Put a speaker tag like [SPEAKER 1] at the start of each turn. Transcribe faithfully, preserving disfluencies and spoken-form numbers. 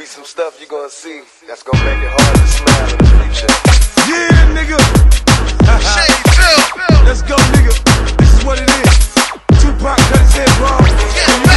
[SPEAKER 1] be some stuff you gonna see that's gonna make it hard to smile in the future.
[SPEAKER 2] Yeah, nigga. Let's go, nigga. This is what it is. Tupac cut his head wrong.